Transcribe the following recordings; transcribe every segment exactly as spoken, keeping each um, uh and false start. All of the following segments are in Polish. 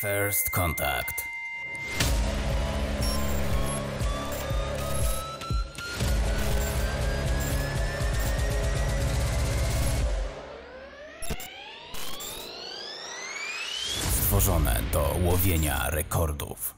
First Contact. Stworzone do łowienia rekordów.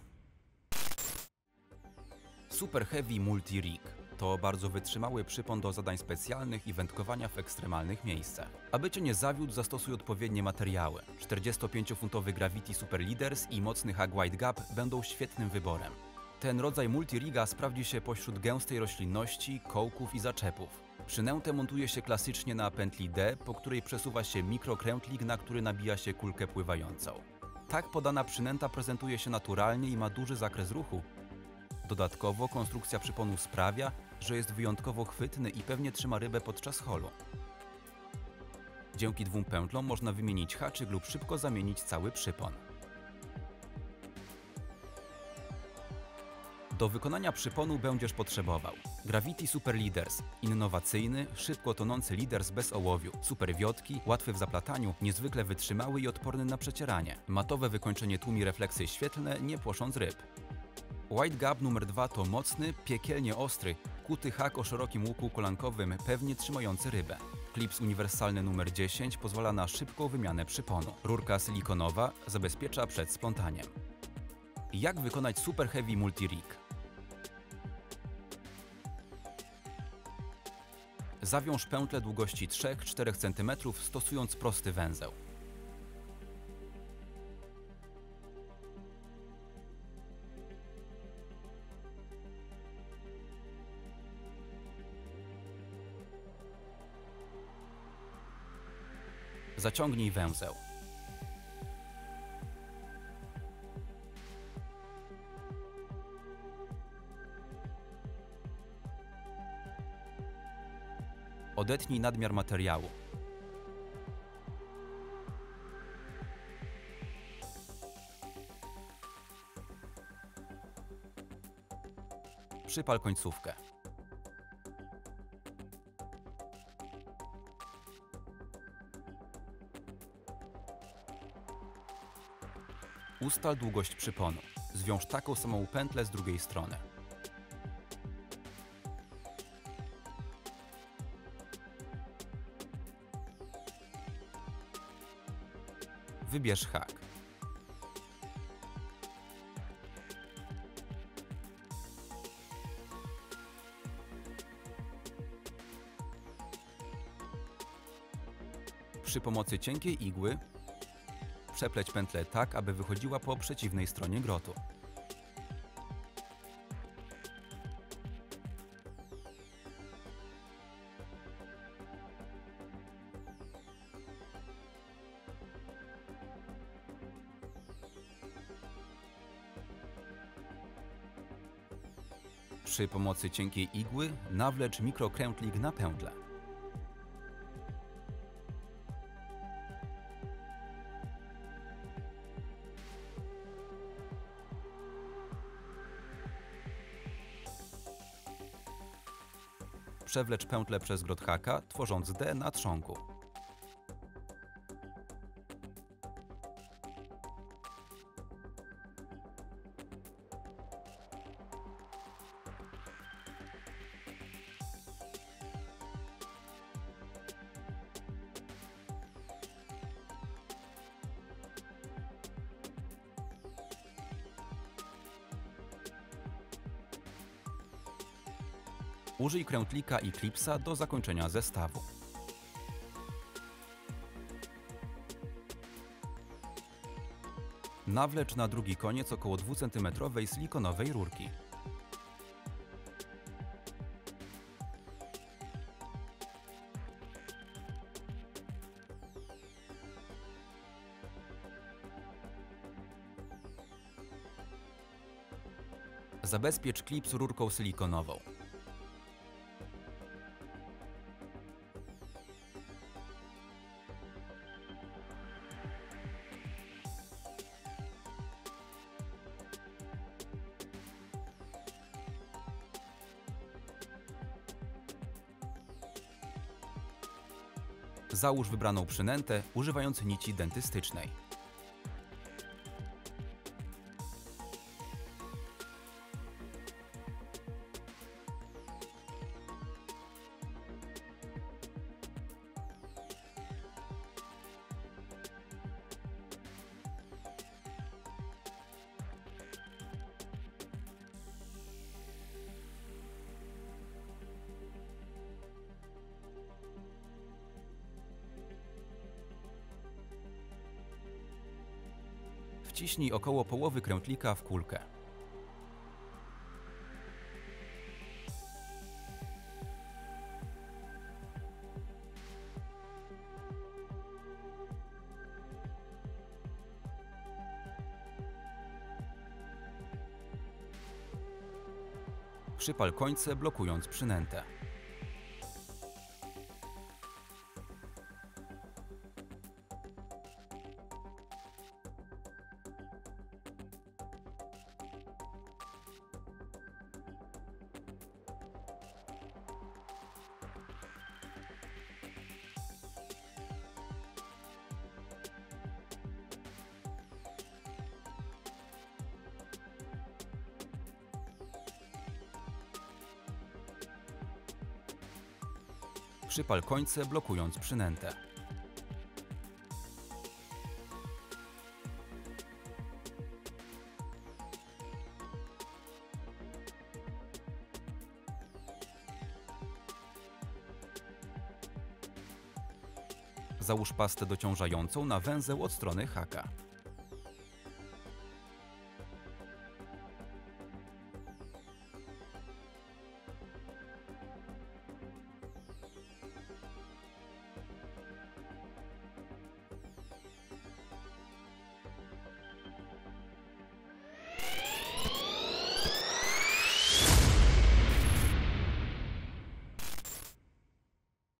Super Heavy Multi Rig to bardzo wytrzymały przypon do zadań specjalnych i wędkowania w ekstremalnych miejscach. Aby Cię nie zawiódł, zastosuj odpowiednie materiały. czterdziestopięciofuntowy Gravity Super Leaders i mocny Hug Wide Gap będą świetnym wyborem. Ten rodzaj multiriga sprawdzi się pośród gęstej roślinności, kołków i zaczepów. Przynętę montuje się klasycznie na pętli D, po której przesuwa się mikrokrętlik, na który nabija się kulkę pływającą. Tak podana przynęta prezentuje się naturalnie i ma duży zakres ruchu. Dodatkowo konstrukcja przyponu sprawia, że jest wyjątkowo chwytny i pewnie trzyma rybę podczas holu. Dzięki dwóm pętlom można wymienić haczyk lub szybko zamienić cały przypon. Do wykonania przyponu będziesz potrzebował Gravity Super Leaders, innowacyjny, szybko tonący leaders bez ołowiu, super wiotki, łatwy w zaplataniu, niezwykle wytrzymały i odporny na przecieranie. Matowe wykończenie tłumi refleksy świetlne, nie płosząc ryb. Wide Gap numer dwa to mocny, piekielnie ostry, kuty hak o szerokim łuku kolankowym, pewnie trzymający rybę. Klips uniwersalny numer dziesięć pozwala na szybką wymianę przyponu. Rurka silikonowa zabezpiecza przed splątaniem. Jak wykonać Super Heavy Multi Rig? Zawiąż pętlę długości trzy do czterech centymetrów, stosując prosty węzeł. Zaciągnij węzeł. Odetnij nadmiar materiału. Przypal końcówkę. Ustal długość przyponu. Zwiąż taką samą pętlę z drugiej strony. Wybierz hak. Przy pomocy cienkiej igły przepleć pętlę tak, aby wychodziła po przeciwnej stronie grotu. Przy pomocy cienkiej igły nawlecz mikrokrętlik na pętlę. Przewlecz pętlę przez grot haka, tworząc D na trzonku. Użyj krętlika i klipsa do zakończenia zestawu. Nawlecz na drugi koniec około dwucentymetrowej silikonowej rurki. Zabezpiecz klips rurką silikonową. Załóż wybraną przynętę, używając nici dentystycznej. Wciśnij około połowy krętlika w kulkę. Przypal końce, blokując przynętę. Przypal końce, blokując przynętę. Załóż pastę dociążającą na węzeł od strony haka.